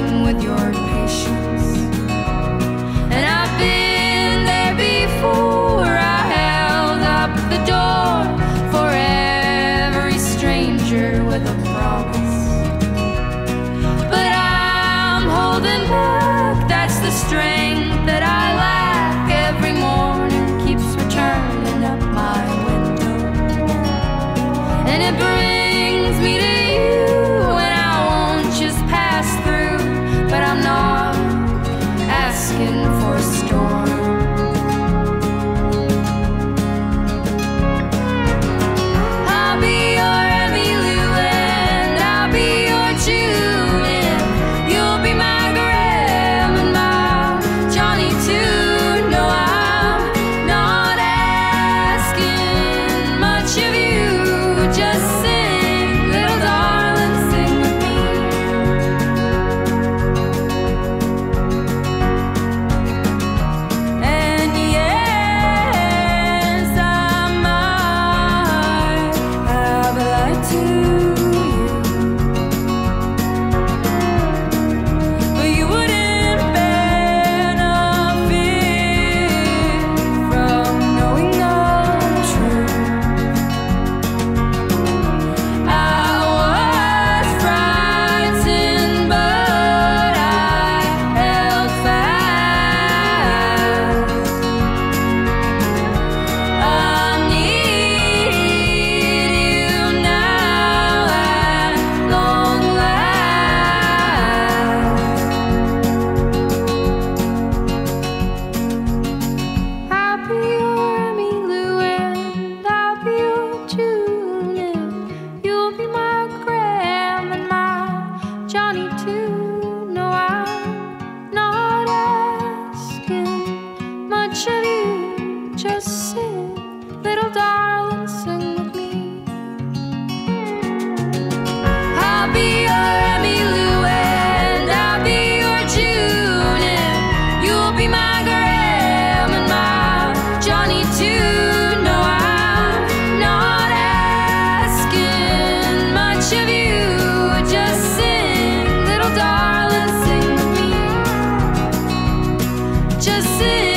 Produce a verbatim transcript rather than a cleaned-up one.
them with your patience. And I've been there before. I held up the door for every stranger with a promise. But I'm holding back, that's the strength that I lack. Every morning keeps returning up my window, and it brings me to you, and I won't just pass through. But I'm not asking for a storm. I'll be your Emmylou and I'll be your June. You'll be my Graham and my Johnny too. No, I'm not asking much of you. Just sing, little darling, sing with me. And yes, I might have lied to you, but you wouldn't benefit from knowing the truth. I was frightened, but I held fast. I need you now at long last. I'll be your Emmylou and I'll be your June. You'll be my Graham and my Johnny too. No, I'm not asking much of you. Just sing, little darling, sing with me. I'll be your Emmylou and I'll be your June. You'll be my Graham and my Johnny too. No, I'm not asking much of you. Just sing, little darling, sing with me. Just sing.